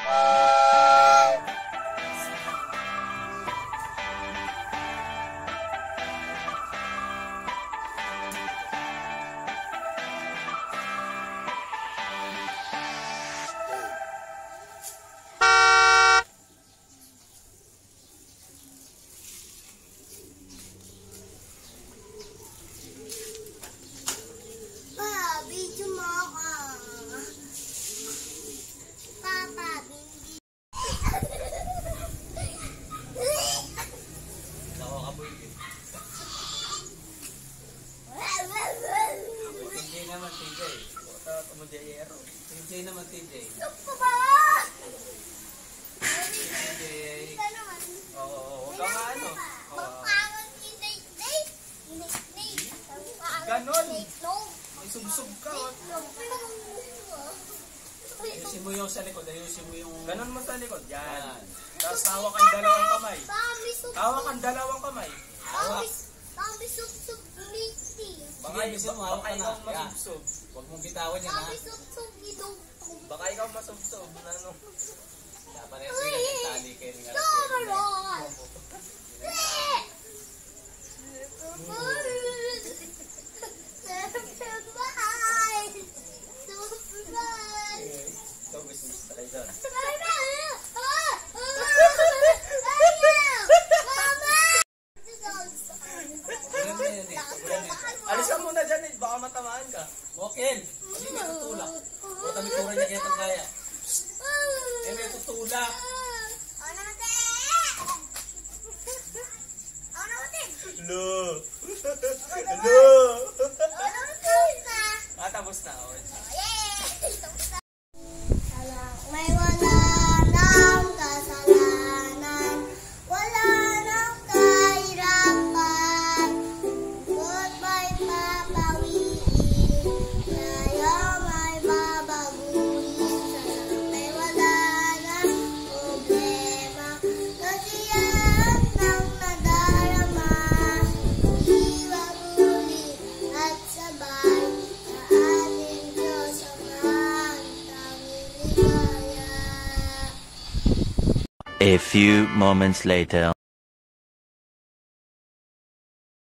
TJ naman, TJ. Lupa ba? TJ. Oo, huwag ka nga ano. Magpangang TJ. Ganon. May subsub ka. Ayusin mo yung sa likod. Ayusin mo yung... Ganon mo sa likod. Yan. Tapos hawak ang dalawang kamay. Hawak ang dalawang kamay. Hawak. Bambi sub-sub miti. Baka ikaw masubsob. Huwag mong bitawan yan, ha? Bambi sub-sub idong. Baka ikaw masubsob. Ano? Dapat rin sila tali kayo nga. Cameron! Ikaw gusto mo sa doon. Alisan mo na dyan eh. Baka matamaan ka. Walk-in! Hindi may tutulak. O tamikuran niya kaya kaya. Eh, may tutulak. Hello! Tapos na. May wala nang kasalanan, wala nang kahirapan. Goodbye papawiin, kaya may babaguhin. May wala nang problema, kasiyahan ng nadarama. Iwang huli at sabay sa ating Diyos Amahan, tanging ligaya. A few moments later.